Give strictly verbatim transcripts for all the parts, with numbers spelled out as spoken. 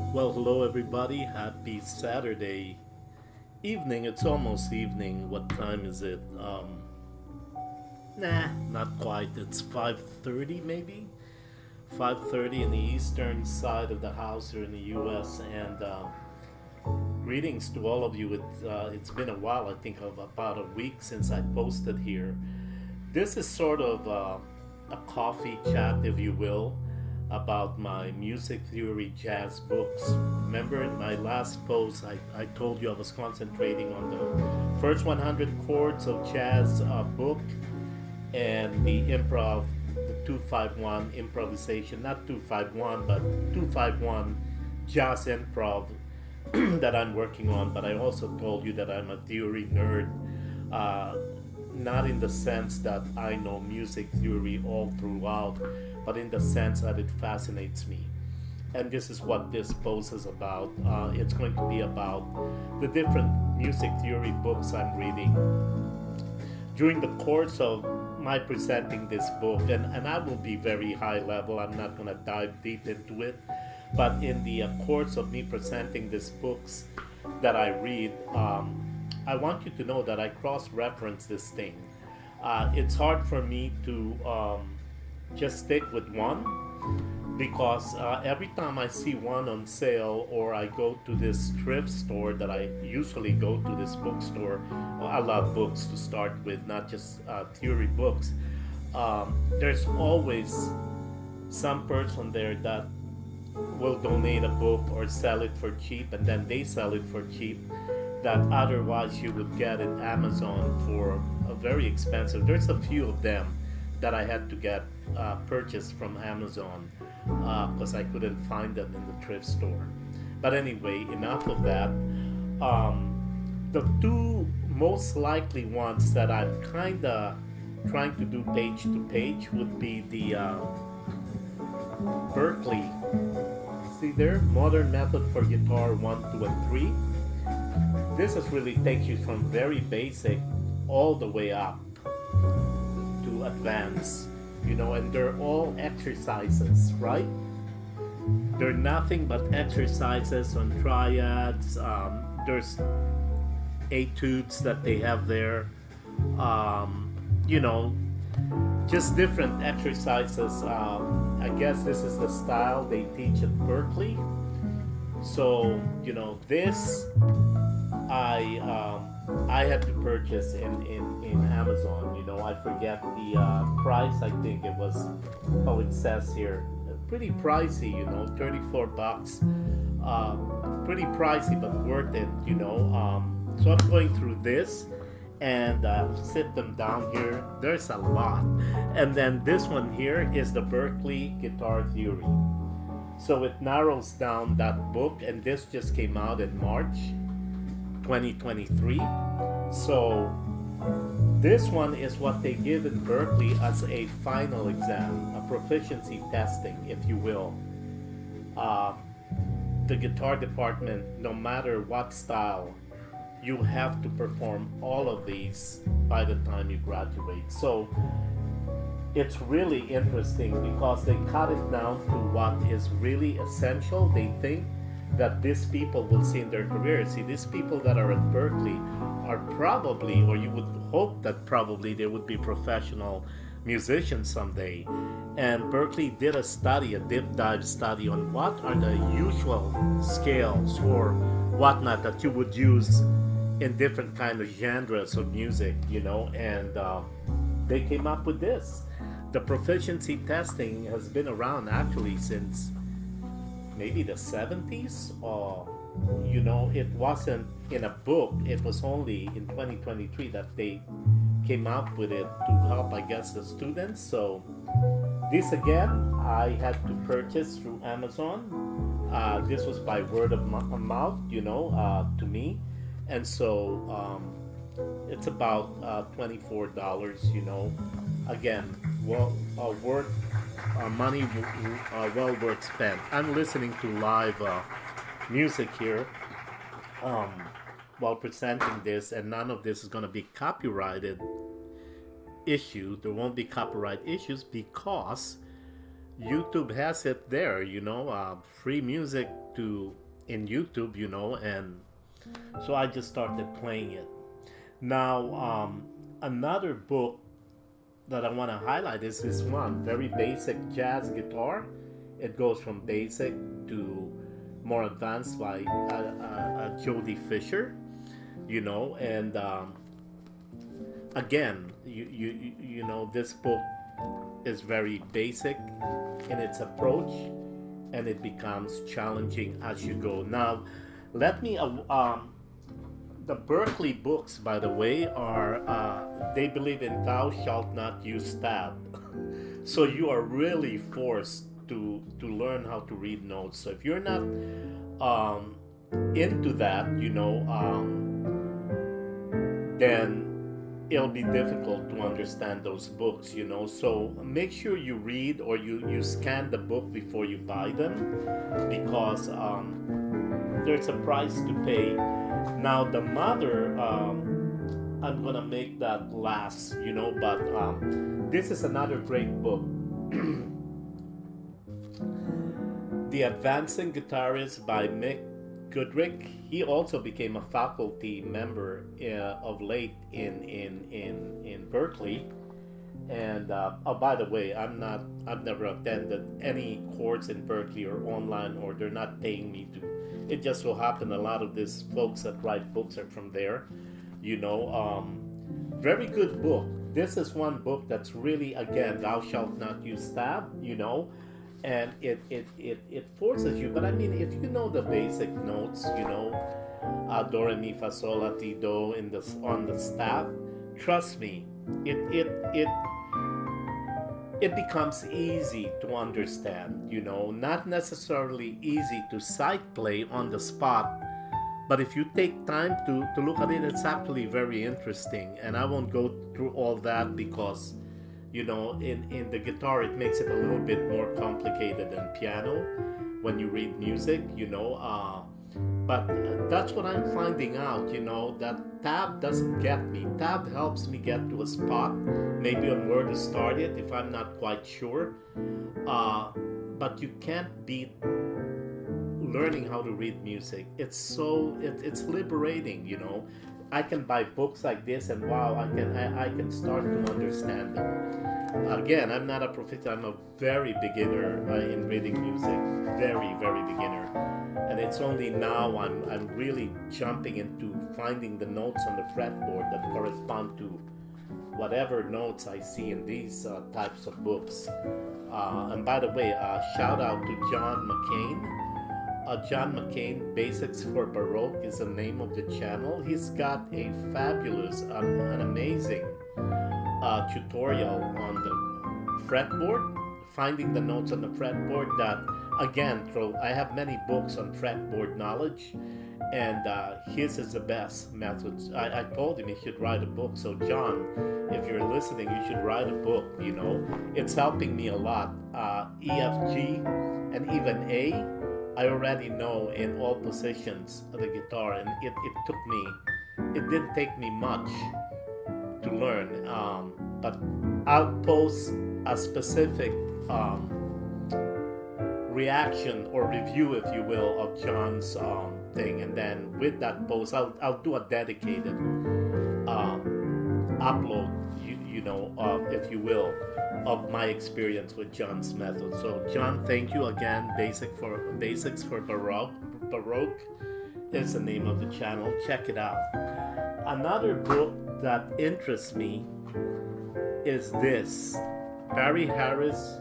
Well, hello everybody. Happy Saturday evening. It's almost evening. What time is it? Um, nah, not quite. It's five thirty maybe. five thirty in the eastern side of the house here in the U S. And uh, greetings to all of you. It, uh, it's been a while. I think of about a week since I posted here. This is sort of uh, a coffee chat, if you will, about my music theory jazz books. Remember in my last post, I, I told you I was concentrating on the first one hundred chords of jazz uh, book and the improv, the two five one improvisation, not two five one, but two five one jazz improv that I'm working on. But I also told you that I'm a theory nerd. Uh, not in the sense that I know music theory all throughout, but in the sense that it fascinates me. And this is what this post is about. Uh, it's going to be about the different music theory books I'm reading. During the course of my presenting this book, and, and I will be very high level, I'm not going to dive deep into it, but in the uh, course of me presenting these books that I read, um, I want you to know that I cross-reference this thing. Uh, it's hard for me to um, just stick with one because uh, every time I see one on sale or I go to this thrift store that I usually go to, this bookstore, well, I love books to start with, not just uh, theory books. Um, there's always some person there that will donate a book or sell it for cheap, and then they sell it for cheap that otherwise you would get at Amazon for a very expensive. There's a few of them that I had to get uh, purchased from Amazon because uh, I couldn't find them in the thrift store. But anyway, enough of that. Um, the two most likely ones that I'm kind of trying to do page to page would be the uh, Berkeley. See there, Modern Method for Guitar one, two, and three. This is really takes you from very basic all the way up to advanced, you know, and they're all exercises, right? They're nothing but exercises on triads. Um, there's etudes that they have there, um, you know, just different exercises. Um, I guess this is the style they teach at Berkeley. So, you know, this I um, I had to purchase in, in, in Amazon. You know, I forget the uh, price. I think it was, oh, it says here, pretty pricey. You know, thirty-four bucks. Uh, pretty pricey, but worth it. You know. Um, so I'm going through this, and uh, sit them down here. There's a lot, and then this one here is the Berkeley Guitar Theory. So it narrows down that book, and this just came out in March twenty twenty-three. So this one is what they give in Berkeley as a final exam, a proficiency testing, if you will. Uh, the guitar department, no matter what style, you have to perform all of these by the time you graduate. So it's really interesting because they cut it down to what is really essential. They think that these people will see in their career. See, these people that are at Berkeley are probably, or you would hope that probably they would be professional musicians someday. And Berkeley did a study, a deep dive study on what are the usual scales or whatnot that you would use in different kind of genres of music, you know, and uh, they came up with this. The proficiency testing has been around actually since maybe the seventies, or you know, it wasn't in a book. It was only in twenty twenty-three that they came up with it to help, I guess, the students. So this again, I had to purchase through Amazon. Uh, this was by word of mouth, you know, uh, to me, and so um, it's about uh, twenty-four dollars, you know. Again, well, uh, worth uh, money uh, well worth spent. I'm listening to live uh, music here um, while presenting this, and none of this is going to be copyrighted issue. There won't be copyright issues because YouTube has it there, you know, uh, free music to in YouTube, you know, and so I just started playing it. Now, um, another book that I want to highlight is this one, very basic jazz guitar. It goes from basic to more advanced by uh, uh, uh, Jody Fisher, you know, and um, again, you, you you know, this book is very basic in its approach, and it becomes challenging as you go. Now, let me. Uh, um, the Berkeley books, by the way, are uh, they believe in "Thou shalt not use tab," so you are really forced to to learn how to read notes. So if you're not um, into that, you know, um, then it'll be difficult to understand those books, you know. So make sure you read or you, you scan the book before you buy them, because um, there's a price to pay. Now the mother, um, I'm gonna make that last, you know, but um, this is another great book. The Advancing Guitarist by Mick Goodrick. He also became a faculty member uh, of late in in in in Berkeley. And uh, oh, by the way, I'm not. I've never attended any course in Berkeley or online, or they're not paying me to. It just so happened a lot of these folks that write books are from there. You know, um, very good book. This is one book that's really, again, "Thou shalt not use tab." You know. And it, it, it, it forces you, but I mean, if you know the basic notes, you know, uh, do, re, mi, fa, sol, la, ti, do in the, on the staff, trust me, it, it, it, it becomes easy to understand, you know, not necessarily easy to sight play on the spot, but if you take time to, to look at it, it's actually very interesting. And I won't go through all that because, you know, in, in the guitar, it makes it a little bit more complicated than piano when you read music, you know. Uh, but that's what I'm finding out, you know, that tab doesn't get me. Tab helps me get to a spot, maybe on where to start it if I'm not quite sure. Uh, but you can't beat learning how to read music. It's so, it, it's liberating, you know. I can buy books like this, and wow, I can I, I can start to understand them. Again, I'm not a professional. I'm a very beginner uh, in reading music, very very beginner, and it's only now I'm I'm really jumping into finding the notes on the fretboard that correspond to whatever notes I see in these uh, types of books. Uh, and by the way, uh, shout out to John McCain. Uh, John McCain, Basics for Baroque is the name of the channel. He's got a fabulous, um, an amazing uh, tutorial on the fretboard, finding the notes on the fretboard. That, again, through, I have many books on fretboard knowledge, and uh, his is the best method. I, I told him he should write a book. So John, if you're listening, you should write a book, you know. It's helping me a lot. Uh, E, F, G, and even A, I already know in all positions of the guitar, and it, it took me, it didn't take me much to learn, um, but I'll post a specific um, reaction or review, if you will, of John's um, thing, and then with that post, I'll, I'll do a dedicated um, upload, you, you know, uh, if you will, of my experience with John's method. So John, thank you again. Basic for Basics for Baroque Baroque is the name of the channel. Check it out. Another book that interests me is this, Barry Harris,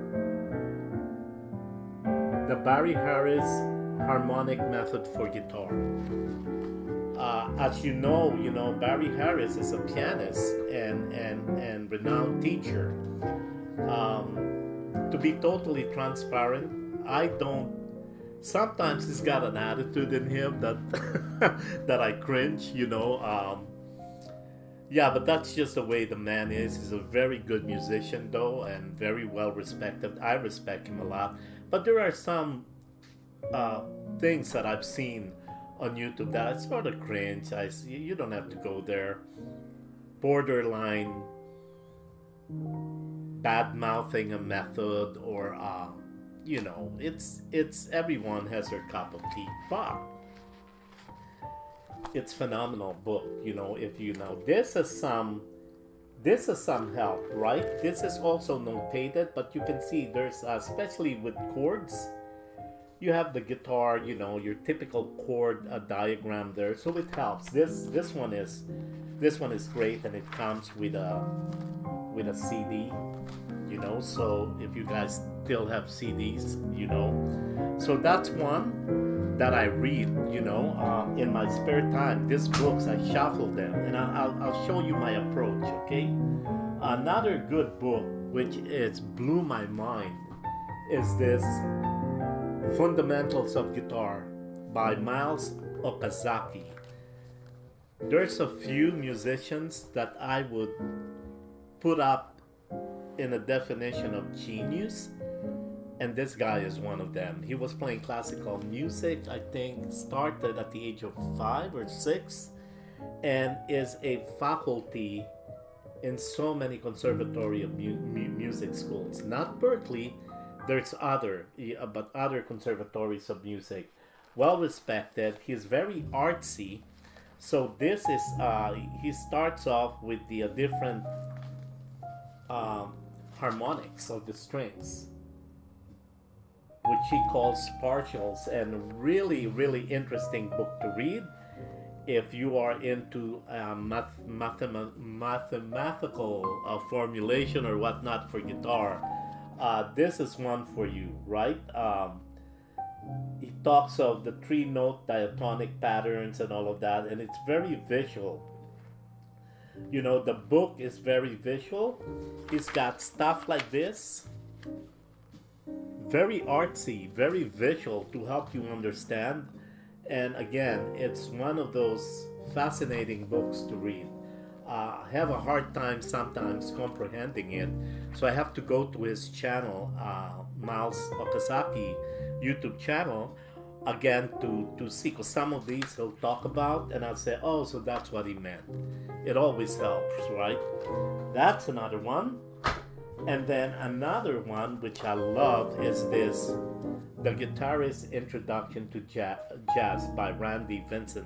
the Barry Harris Harmonic Method for Guitar. Uh, as you know, you know, Barry Harris is a pianist and, and, and renowned teacher. Um, to be totally transparent, I don't, sometimes he's got an attitude in him that, that I cringe, you know. Um, yeah, but that's just the way the man is. He's a very good musician though, and very well respected. I respect him a lot. But there are some uh, things that I've seen on YouTube that I sort of cringe. I see, you don't have to go there. Borderline bad mouthing a method, or uh, you know, it's it's everyone has their cup of tea, but it's phenomenal book. You know, if you know this is some this is some help, right? This is also notated, but you can see there's uh, especially with chords, you have the guitar, you know, your typical chord uh, diagram there, so it helps. This this one is this one is great, and it comes with a with a C D, you know. So if you guys still have C Ds, you know, so that's one that I read, you know, um, in my spare time. These books, I shuffle them, and I'll, I'll I'll show you my approach. Okay, another good book which is blew my mind is this Fundamentals of Guitar by Miles Okazaki. There's a few musicians that I would put up in a definition of genius, and this guy is one of them. He was playing classical music, I think started at the age of five or six, and is a faculty in so many conservatory of mu- mu- music schools. Not Berkeley, there's other, but other conservatories of music. Well respected. He's very artsy. So this is, uh, he starts off with the uh, different um, harmonics of the strings, which he calls partials, and really, really interesting book to read if you are into uh, math, mathema- mathematical uh, formulation or whatnot for guitar. Uh, this is one for you, right? Um, he talks of the three note diatonic patterns and all of that, and it's very visual. You know, the book is very visual. He's got stuff like this, very artsy, very visual to help you understand. And again, it's one of those fascinating books to read. Uh, I have a hard time sometimes comprehending it, so I have to go to his channel, uh, Miles Okazaki YouTube channel, again to, to see, because some of these he'll talk about, and I'll say, oh, so that's what he meant. It always helps, right? That's another one. And then another one, which I love, is this, The Guitarist's Introduction to Jazz by Randy Vincent.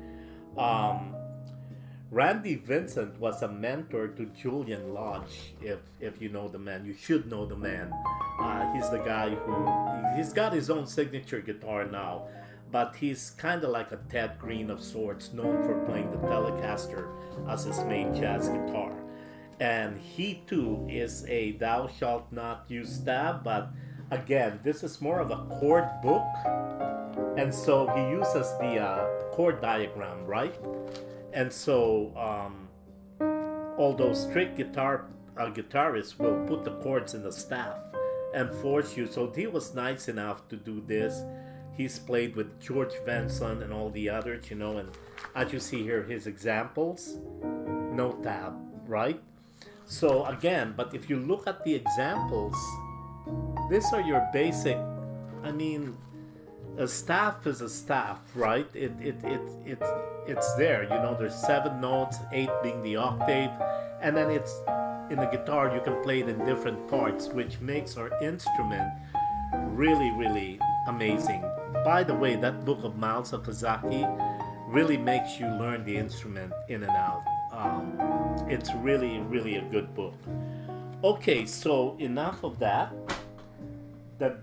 Um, Randy Vincent was a mentor to Julian Lodge. If if you know the man, you should know the man. Uh, he's the guy who, he's got his own signature guitar now, but he's kind of like a Ted Green of sorts, known for playing the Telecaster as his main jazz guitar. And he too is a Thou Shalt Not Use Stab, but again, this is more of a chord book, and so he uses the uh, chord diagram, right? And so, um, although strict guitar uh, guitarists will put the chords in the staff and force you, so he was nice enough to do this. He's played with George Benson and all the others, you know, and as you see here, his examples, no tab, right? So again, but if you look at the examples, these are your basic, I mean, a staff is a staff, right? It, it, it, it, it's there, you know, there's seven notes, eight being the octave, and then it's, in the guitar, you can play it in different parts, which makes our instrument really, really amazing. By the way, that book of Miles Okazaki really makes you learn the instrument in and out. Um, it's really, really a good book. Okay, so enough of that. The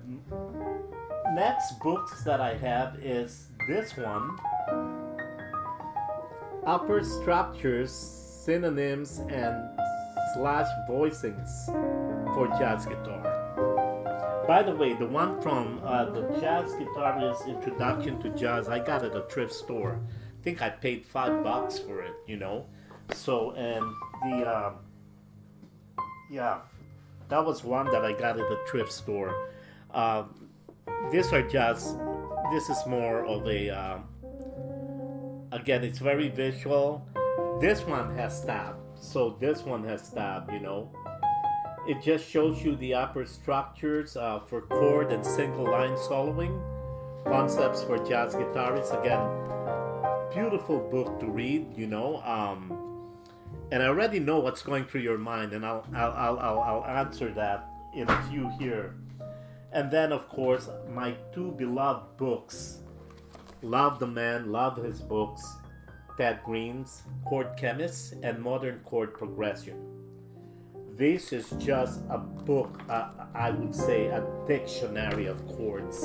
next books that I have is this one, Upper Structures, Synonyms and Slash Voicings for Jazz Guitar. By the way, the one from uh, the Jazz Guitarist's Introduction to Jazz, I got it at a thrift store. I think I paid five bucks for it, you know. So, and the, um, yeah, that was one that I got at a thrift store. Uh, these are just, this is more of a, uh, again, it's very visual. This one has stab, so this one has stab, you know. It just shows you the upper structures uh, for chord and single line soloing, concepts for jazz guitarists. Again, beautiful book to read, you know. Um, And I already know what's going through your mind, and I'll I'll I'll I'll, I'll answer that in a few here. And then, of course, my two beloved books. Love the man, love his books. Ted Green's Chord Chemist and Modern Chord Progression. This is just a book, uh, I would say a dictionary of chords.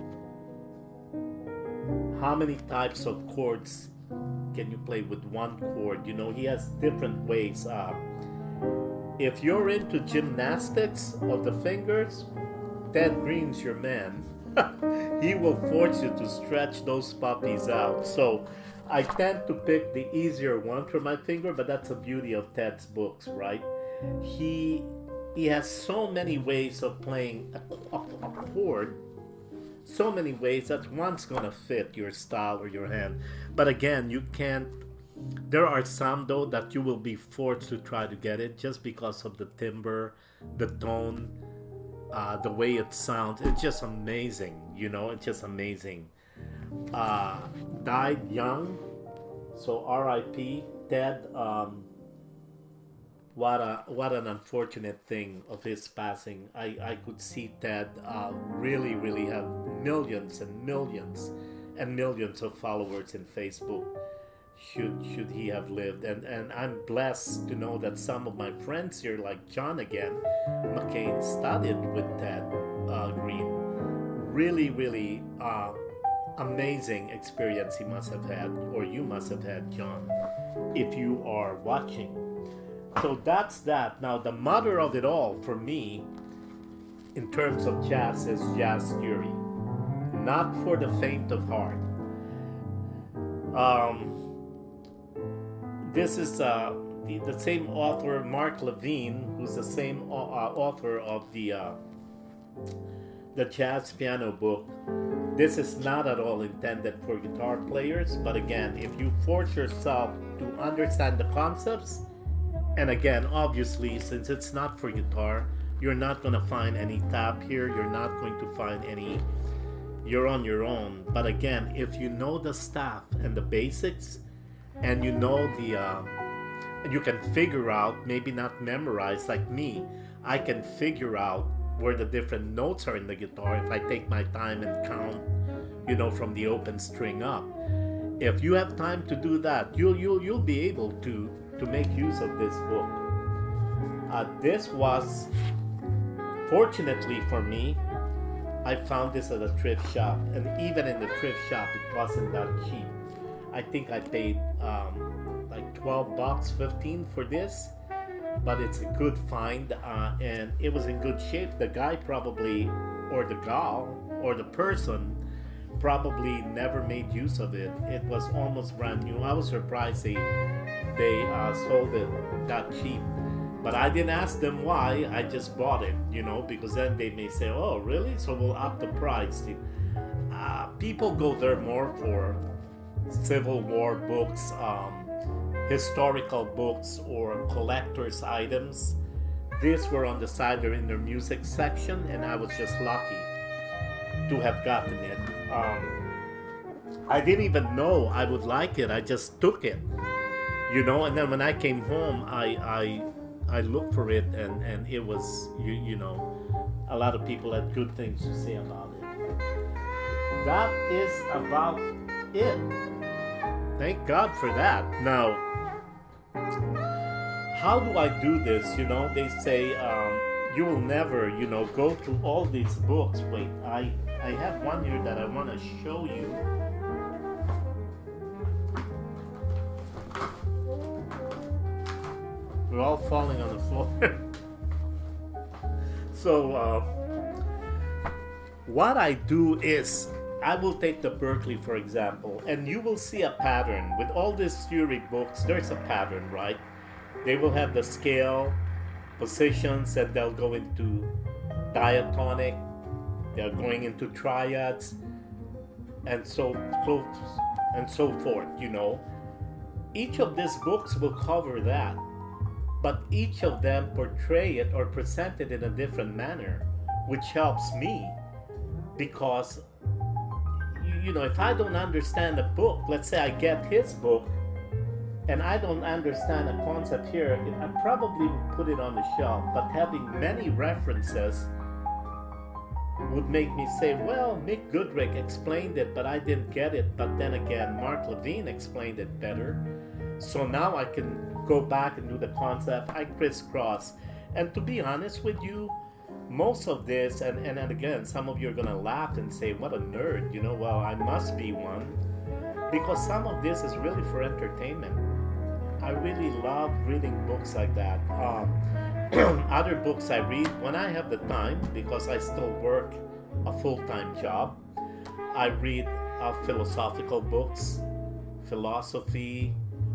How many types of chords can you play with one chord? You know, he has different ways. Uh, if you're into gymnastics of the fingers, Ted Green's your man. He will force you to stretch those puppies out. So I tend to pick the easier one for my finger, but that's the beauty of Ted's books, right? He he has so many ways of playing a, a, a chord, so many ways that one's gonna fit your style or your hand. But again, you can't. There are some though that you will be forced to try to get it just because of the timbre, the tone, uh, the way it sounds. It's just amazing, you know. It's just amazing. Uh, died young, so R I P Ted. Um, what a what an unfortunate thing of his passing. I I could see Ted uh, really really have millions and millions and millions of followers in Facebook. Should should he have lived, and and I'm blessed to know that some of my friends here, like John again, McCain, studied with Ted uh, Green. Really really. Uh, amazing experience he must have had, or you must have had, John, if you are watching. So that's that. Now the mother of it all for me in terms of jazz is jazz theory, not for the faint of heart. Um, this is uh, the, the same author, Mark Levine, who's the same uh, author of the uh, the jazz piano book. This is not at all intended for guitar players, but again, if you force yourself to understand the concepts, and again, obviously, since it's not for guitar, you're not going to find any tab here, you're not going to find any, you're on your own. But again, if you know the stuff and the basics, and you know the, uh, you can figure out, maybe not memorize like me, I can figure out where the different notes are in the guitar if I take my time and count, you know, from the open string up. If you have time to do that, you'll you'll you'll be able to to make use of this book. Uh, this was, fortunately for me, I found this at a thrift shop, and even in the thrift shop, it wasn't that cheap. I think I paid um, like twelve bucks, fifteen for this. But it's a good find, uh, and it was in good shape. The guy probably, or the gal, or the person probably never made use of it. It was almost brand new. I was surprised they they uh, sold it that cheap. But I didn't ask them why. I just bought it, you know, because then they may say, "Oh, really? So we'll up the price." Uh, people go there more for Civil War books. Um, historical books or collector's items. These were on the side or in their music section, and I was just lucky to have gotten it. Um, I didn't even know I would like it. I just took it, you know. And then when I came home, I I, I looked for it, and, and it was you you know, a lot of people had good things to say about it. That is about it. Thank God for that. Now, how do I do this? You know, they say um, you will never, you know, go through all these books. Wait, I, I have one here that I want to show you. We're all falling on the floor. So, uh, what I do is, I will take the Berklee, for example, and you will see a pattern. With all these theory books, there's a pattern, right? They will have the scale, positions, and they'll go into diatonic, they're going into triads, and so, so and so forth, you know. Each of these books will cover that, but each of them portray it or present it in a different manner, which helps me because you know, if I don't understand a book, let's say I get his book, and I don't understand a concept here, I probably would put it on the shelf. But having many references would make me say, well, Mick Goodrick explained it, but I didn't get it. But then again, Mark Levine explained it better. So now I can go back and do the concept. I crisscross. And to be honest with you, most of this, and, and, and again, some of you are going to laugh and say, what a nerd. You know, well, I must be one. Because some of this is really for entertainment. I really love reading books like that. Um, other books I read when I have the time, because I still work a full-time job. I read uh, philosophical books, philosophy,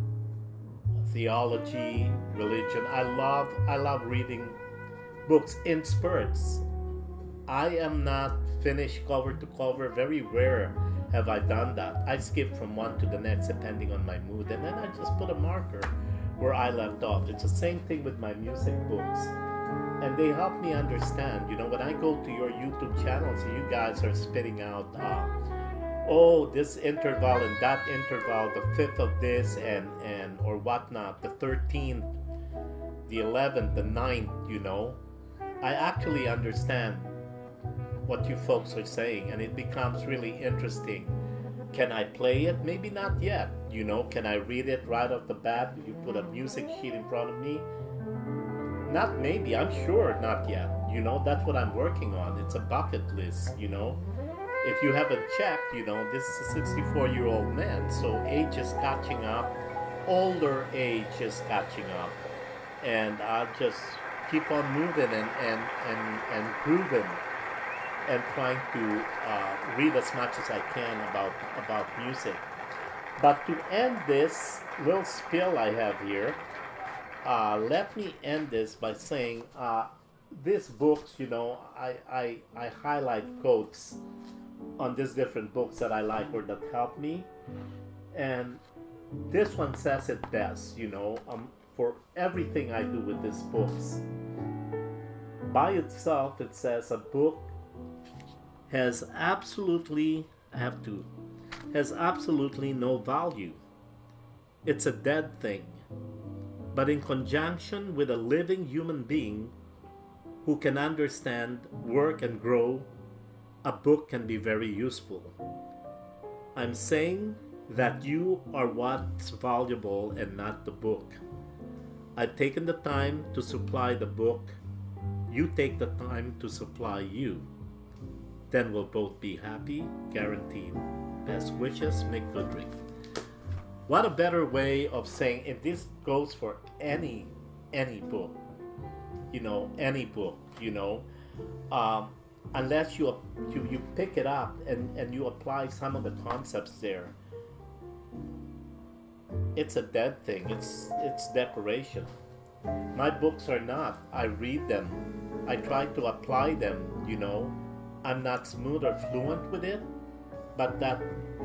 theology, religion. I love I love reading books in spurts. I am not finished cover to cover. Very rare have I done that. I skip from one to the next depending on my mood, and then I just put a marker where I left off. It's the same thing with my music books, and they help me understand. You know, when I go to your YouTube channels, you guys are spitting out, uh, oh, this interval and that interval, the fifth of this and and or whatnot, the thirteenth, the eleventh, the ninth. You know, I actually understand what you folks are saying, and it becomes really interesting. Can I play it? Maybe not yet. You know, can I read it right off the bat? You put a music sheet in front of me? Not maybe, I'm sure not yet. You know, that's what I'm working on. It's a bucket list, you know. If you haven't checked, you know, this is a sixty-four-year-old man, so age is catching up. Older age is catching up. And I'll just keep on moving and, and, and, and grooving, and trying to uh, read as much as I can about about music. But to end this little spiel I have here, uh, let me end this by saying uh, these books, you know, I, I, I highlight quotes on these different books that I like or that help me. And this one says it best, you know, um, for everything I do with these books. By itself, it says a book has absolutely, I have to, has absolutely no value. It's a dead thing. But in conjunction with a living human being who can understand, work, and grow, a book can be very useful. I'm saying that you are what's valuable and not the book. I've taken the time to supply the book. You take the time to supply you. Then we'll both be happy, guaranteed. Best wishes, Mick Goodrick. What a better way of saying, and this goes for any, any book, you know, any book, you know, um, unless you, you you pick it up and, and you apply some of the concepts there, it's a dead thing. It's it's decoration. My books are not. I read them. I try to apply them, you know. I'm not smooth or fluent with it, but that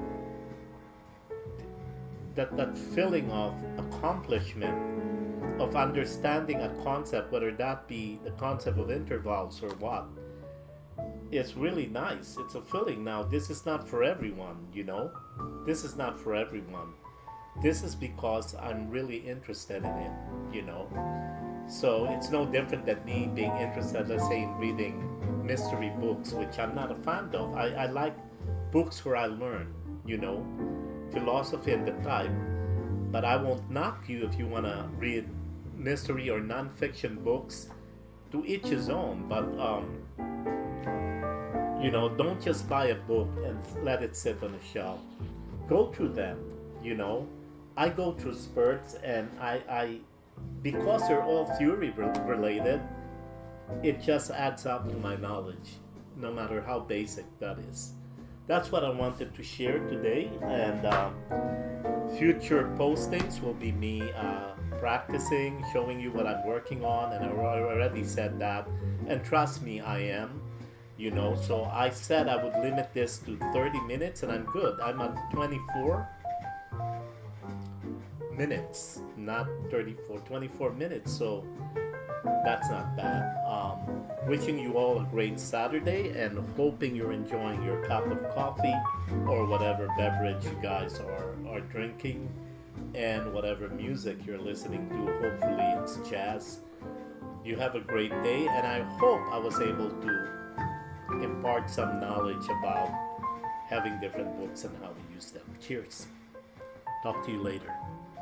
that that feeling of accomplishment, of understanding a concept, whether that be the concept of intervals or what, is really nice. It's a feeling. Now, this is not for everyone, you know. This is not for everyone. This is because I'm really interested in it, you know. So it's no different than me being interested, let's say, in reading mystery books, which I'm not a fan of. I, I like books where I learn, you know, philosophy and the type. But I won't knock you if you want to read mystery or non-fiction books. To each his own. But, um, you know, don't just buy a book and let it sit on a shelf. Go through them, you know. I go through spurts, and I, I because they're all theory related, it just adds up to my knowledge, no matter how basic that is. That's what I wanted to share today, and um, future postings will be me uh, practicing, showing you what I'm working on, and I already said that, and trust me, I am, you know. So I said I would limit this to thirty minutes, and I'm good. I'm at twenty-four minutes, not thirty-four, twenty-four minutes, so that's not bad. Um, wishing you all a great Saturday, and hoping you're enjoying your cup of coffee or whatever beverage you guys are, are drinking. and whatever music you're listening to. Hopefully, it's jazz. You have a great day, and I hope I was able to impart some knowledge about having different books and how to use them. Cheers. Talk to you later.